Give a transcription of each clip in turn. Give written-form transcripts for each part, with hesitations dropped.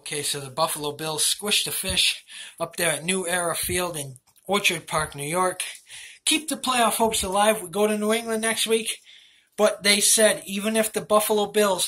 Okay, so the Buffalo Bills squished the fish up there at New Era Field in Orchard Park, New York. Keep the playoff hopes alive. We go to New England next week. But they said even if the Buffalo Bills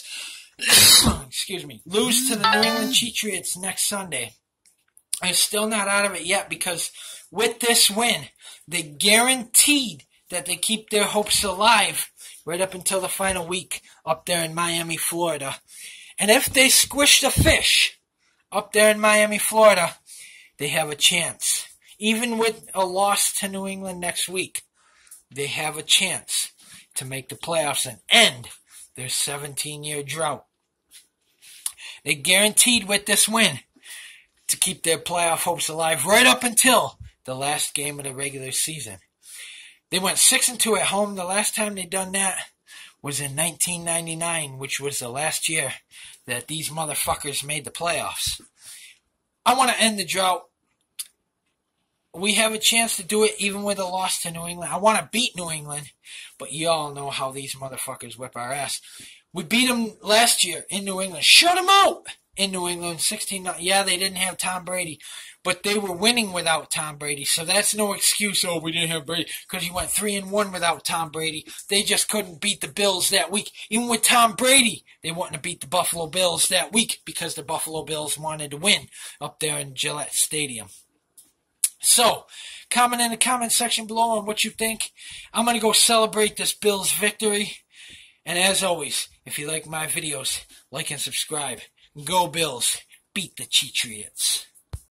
lose to the New England Patriots next Sunday, they're still not out of it yet, because with this win, they guaranteed that they keep their hopes alive right up until the final week up there in Miami, Florida. And if they squish the fish up there in Miami, Florida, they have a chance. Even with a loss to New England next week, they have a chance to make the playoffs and end their 17-year drought. They guaranteed with this win to keep their playoff hopes alive right up until the last game of the regular season. They went 6-2 at home. The last time they done that was in 1999, which was the last year that these motherfuckers made the playoffs. I want to end the drought. We have a chance to do it even with a loss to New England. I want to beat New England, but you all know how these motherfuckers whip our ass. We beat them last year in New England. Shut them out in New England, 16-0. Yeah, they didn't have Tom Brady, but they were winning without Tom Brady, so that's no excuse. Oh, we didn't have Brady, because you went 3-1 without Tom Brady. They just couldn't beat the Bills that week. Even with Tom Brady, they wouldn't have beat the Buffalo Bills that week because the Buffalo Bills wanted to win up there in Gillette Stadium. So, comment in the comment section below on what you think. I'm going to go celebrate this Bills victory. And as always, if you like my videos, like and subscribe. Go Bills. Beat the Patriots.